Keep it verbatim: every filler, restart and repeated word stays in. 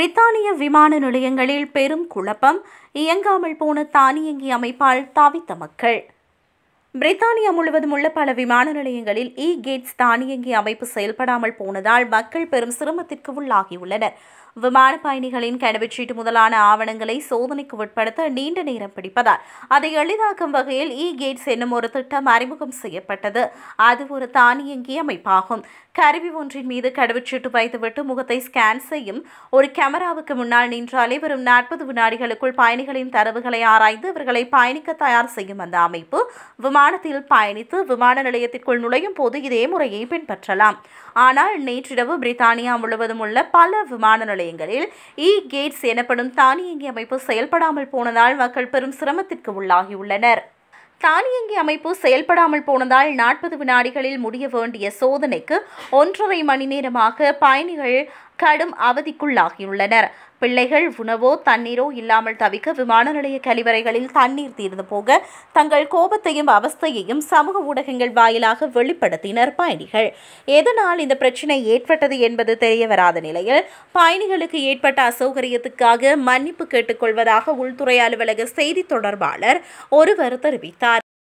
பிரித்தானிய விமான நிலையங்களில் பெரும் குழப்பம், இயங்காமல் போன தானியங்கி அமைப்பால் தவித்த மக்கள். பிரித்தானியா முழுவதும் உள்ள பல விமான நிலையங்களில் இ கேட்ஸ் தானியங்கி அமைப்பு செயல்படாமல் போனதால் மக்கள் பெரும் சிரமத்திற்கு உள்ளாகியுள்ளனர். விமான பயணிகளின் கடவுச்சீட்டு முதலான ஆவணங்களை சோதனைக்கு உட்படுத்த நீண்ட நேரம் பிடிப்பதால் அதை எளிதாக்கும் வகையில் இ கேட்ஸ் என்னும் ஒரு திட்டம் அறிமுகம் செய்யப்பட்டது. அது ஒரு தானியங்கி அமைப்பாகும். கருவி ஒன்றின் மீது கடவுச்சீட்டு வைத்துவிட்டு முகத்தை ஸ்கேன் செய்யும் ஒரு கேமராவுக்கு முன்னால் நின்றாலே வரும் நாற்பது வினாடிகளுக்குள் பயணிகளின் தரவுகளை ஆராய்ந்து அவர்களை பயணிக்க தயார் செய்யும் அந்த அமைப்பு விமானத்தில் பயணித்து விமான நிலையத்திற்குள் நுழையும் போது இதே முறையை பின்பற்றலாம். ஆனால் நேற்றிரவு பிரித்தானியா முழுவதும் உள்ள பல விமான நிலையங்களில் இ கேட்ஸ் எனப்படும் தானியங்கி அமைப்பு செயல்படாமல் போனதால் மக்கள் பெரும் சிரமத்திற்கு உள்ளாகியுள்ளனர். தானியங்கி அமைப்பு செயல்படாமல் போனதால் நாற்பது வினாடிகளில் முடிய வேண்டிய சோதனைக்கு ஒன்றரை மணி நேரமாக பயணிகள் கடும் அவதிக்குள்ளாகியுள்ளனர். பிள்ளைகள் உணவோ தண்ணீரோ இல்லாமல் தவிக்க விமான நிலைய கழிவறைகளில் தண்ணீர் தீர்ந்து போக தங்கள் கோபத்தையும் அவஸ்தையையும் சமூக ஊடகங்கள் வாயிலாக வெளிப்படுத்தினர் பயணிகள். எதனால் இந்த பிரச்சினை ஏற்பட்டது என்பது தெரியவராத நிலையில் பயணிகளுக்கு ஏற்பட்ட அசௌகரியத்துக்காக மன்னிப்பு கேட்டுக்கொள்வதாக உள்துறை அலுவலக செய்தி தொடர்பாளர் ஒருவர் தெரிவித்தார்.